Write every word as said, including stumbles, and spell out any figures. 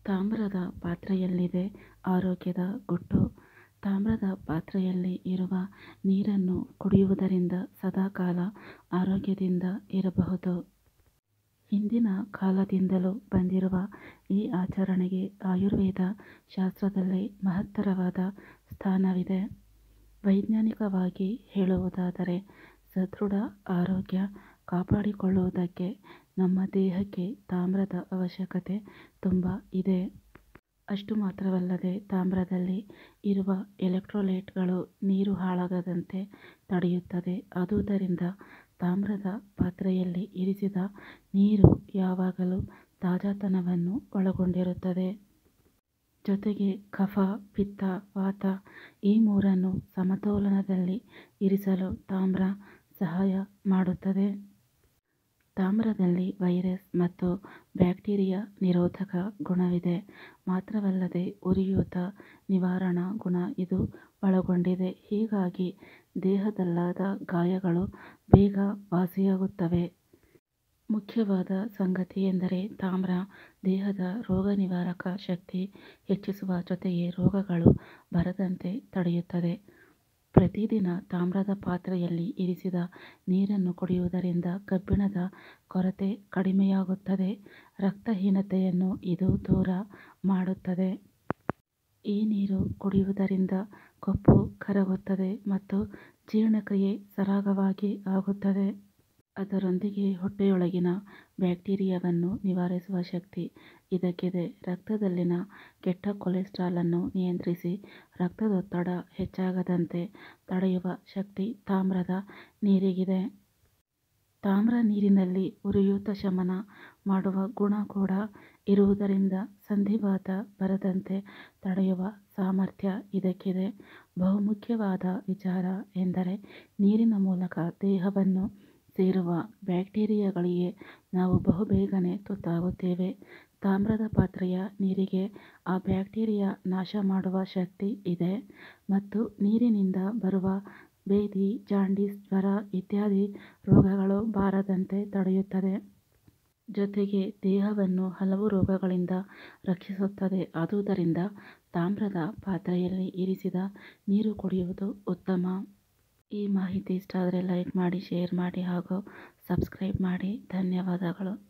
ತಾಮ್ರದ ಪಾತ್ರೆಯಲ್ಲಿದೆ ಆರೋಗ್ಯದ ಗುಟ್ಟು. ತಾಮ್ರದ ಪಾತ್ರೆಯಲ್ಲಿ ಇರುವ ನೀರನ್ನು ಕುಡಿಯುವುದರಿಂದ ಸದಾಕಾಲ ಆರೋಗ್ಯದಿಂದ ಇರಬಹುದು. ಹಿಂದಿನ ಕಾಲದಿಂದಲೂ ಬಂದಿರುವ ಈ ಆಚರಣೆಗೆ ಆಯುರ್ವೇದ ಶಾಸ್ತ್ರದಲ್ಲಿ ಮಹತ್ತರವಾದ ಸ್ಥಾನವಿದೆ. ವೈಜ್ಞಾನಿಕವಾಗಿ ಹೇಳುವುದಾದರೆ, ಸದೃಢ ಆರೋಗ್ಯ ಕಾಪಾಡಿಕೊಳ್ಳುವುದಕ್ಕೆ ನಮ್ಮ ದೇಹಕ್ಕೆ ತಾಮ್ರದ ಅವಶ್ಯಕತೆ ತುಂಬ ಇದೆ. ಅಷ್ಟು ಮಾತ್ರವಲ್ಲದೆ, ತಾಮ್ರದಲ್ಲಿ ಇರುವ ಎಲೆಕ್ಟ್ರೋಲೈಟ್ಗಳು ನೀರು ಹಾಳಾಗದಂತೆ ತಡೆಯುತ್ತದೆ. ಆದುದರಿಂದ ತಾಮ್ರದ ಪಾತ್ರೆಯಲ್ಲಿ ಇರಿಸಿದ ನೀರು ಯಾವಾಗಲೂ ತಾಜಾತನವನ್ನು ಒಳಗೊಂಡಿರುತ್ತದೆ. ಜೊತೆಗೆ ಕಫ, ಪಿತ್ತ, ವಾತ ಈ ಮೂರನ್ನು ಸಮತೋಲನದಲ್ಲಿ ಇರಿಸಲು ತಾಮ್ರ ಸಹಾಯ ಮಾಡುತ್ತದೆ. ತಾಮ್ರದಲ್ಲಿ ವೈರಸ್ ಮತ್ತು ಬ್ಯಾಕ್ಟೀರಿಯಾ ನಿರೋಧಕ ಗುಣವಿದೆ. ಮಾತ್ರವಲ್ಲದೆ ಉರಿಯೂತ ನಿವಾರಣಾ ಗುಣ ಇದು ಒಳಗೊಂಡಿದೆ. ಹೀಗಾಗಿ ದೇಹದಲ್ಲಾದ ಗಾಯಗಳು ಬೇಗ ವಾಸಿಯಾಗುತ್ತವೆ. ಮುಖ್ಯವಾದ ಸಂಗತಿಯೆಂದರೆ ತಾಮ್ರ ದೇಹದ ರೋಗನಿವಾರಕ ಶಕ್ತಿ ಹೆಚ್ಚಿಸುವ ಜೊತೆಗೆ ರೋಗಗಳು ಬರದಂತೆ ತಡೆಯುತ್ತದೆ. ಪ್ರತಿದಿನ ತಾಮ್ರದ ಪಾತ್ರೆಯಲ್ಲಿ ಇರಿಸಿದ ನೀರನ್ನು ಕುಡಿಯುವುದರಿಂದ ಕಬ್ಬಿಣದ ಕೊರತೆ ಕಡಿಮೆಯಾಗುತ್ತದೆ. ರಕ್ತಹೀನತೆಯನ್ನು ಇದು ದೂರ ಮಾಡುತ್ತದೆ. ಈ ನೀರು ಕುಡಿಯುವುದರಿಂದ ಕೊಬ್ಬು ಕರಗುತ್ತದೆ ಮತ್ತು ಜೀರ್ಣಕ್ರಿಯೆ ಸರಾಗವಾಗಿ ಆಗುತ್ತದೆ. ಅದರೊಂದಿಗೆ ಹೊಟ್ಟೆಯೊಳಗಿನ ಬ್ಯಾಕ್ಟೀರಿಯಾವನ್ನು ನಿವಾರಿಸುವ ಶಕ್ತಿ ಇದಕ್ಕಿದೆ. ರಕ್ತದಲ್ಲಿನ ಕೆಟ್ಟ ಕೊಲೆಸ್ಟ್ರಾಲ್ ಅನ್ನು ನಿಯಂತ್ರಿಸಿ ರಕ್ತದೊತ್ತಡ ಹೆಚ್ಚಾಗದಂತೆ ತಡೆಯುವ ಶಕ್ತಿ ತಾಮ್ರದ ನೀರಿಗಿದೆ. ತಾಮ್ರ ನೀರಿನಲ್ಲಿ ಉರಿಯೂತ ಶಮನ ಮಾಡುವ ಗುಣ ಕೂಡ ಇರುವುದರಿಂದ ಸಂಧಿವಾತ ಬರದಂತೆ ತಡೆಯುವ ಸಾಮರ್ಥ್ಯ ಇದಕ್ಕಿದೆ. ಬಹುಮುಖ್ಯವಾದ ವಿಚಾರ ಎಂದರೆ ನೀರಿನ ಮೂಲಕ ದೇಹವನ್ನು ಸೇರುವ ಬ್ಯಾಕ್ಟೀರಿಯಾಗಳಿಗೆ ನಾವು ಬಹುಬೇಗನೆ ತುತ್ತಾಗುತ್ತೇವೆ. ತಾಮ್ರದ ಪಾತ್ರೆಯ ನೀರಿಗೆ ಆ ಬ್ಯಾಕ್ಟೀರಿಯಾ ನಾಶ ಮಾಡುವ ಶಕ್ತಿ ಇದೆ ಮತ್ತು ನೀರಿನಿಂದ ಬರುವ ಭೇದಿ, ಜಾಂಡೀಸ್, ಜ್ವರ ಇತ್ಯಾದಿ ರೋಗಗಳು ಬಾರದಂತೆ ತಡೆಯುತ್ತದೆ. ಜೊತೆಗೆ ದೇಹವನ್ನು ಹಲವು ರೋಗಗಳಿಂದ ರಕ್ಷಿಸುತ್ತದೆ. ಆದುದರಿಂದ ತಾಮ್ರದ ಪಾತ್ರೆಯಲ್ಲಿ ಇರಿಸಿದ ನೀರು ಕುಡಿಯುವುದು ಉತ್ತಮ. ಈ ಮಾಹಿತಿ ಇಷ್ಟ ಆದರೆ ಲೈಕ್ ಮಾಡಿ, ಶೇರ್ ಮಾಡಿ ಹಾಗೂ ಸಬ್ಸ್ಕ್ರೈಬ್ ಮಾಡಿ. ಧನ್ಯವಾದಗಳು.